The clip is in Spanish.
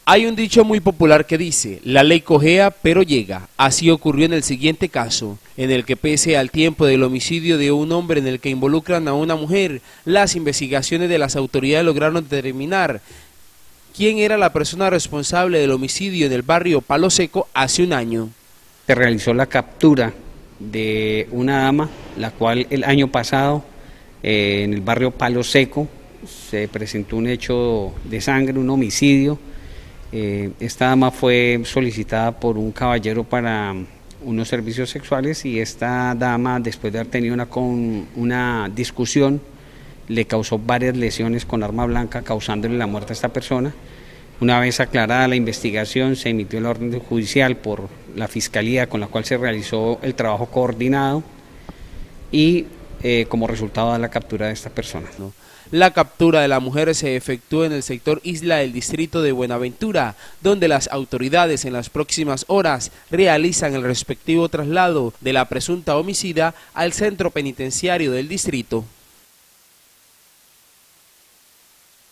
Hay un dicho muy popular que dice, la ley cojea pero llega. Así ocurrió en el siguiente caso, en el que pese al tiempo del homicidio de un hombre en el que involucran a una mujer, las investigaciones de las autoridades lograron determinar quién era la persona responsable del homicidio en el barrio Palo Seco hace un año. Se realizó la captura de una dama, la cual el año pasado en el barrio Palo Seco se presentó un hecho de sangre, un homicidio. Esta dama fue solicitada por un caballero para unos servicios sexuales y esta dama, después de haber tenido una discusión, le causó varias lesiones con arma blanca, causándole la muerte a esta persona. Una vez aclarada la investigación, se emitió la orden judicial por la Fiscalía, con la cual se realizó el trabajo coordinado y como resultado de la captura de esta persona. La captura de la mujer se efectuó en el sector Isla del distrito de Buenaventura, donde las autoridades en las próximas horas realizan el respectivo traslado de la presunta homicida al centro penitenciario del distrito.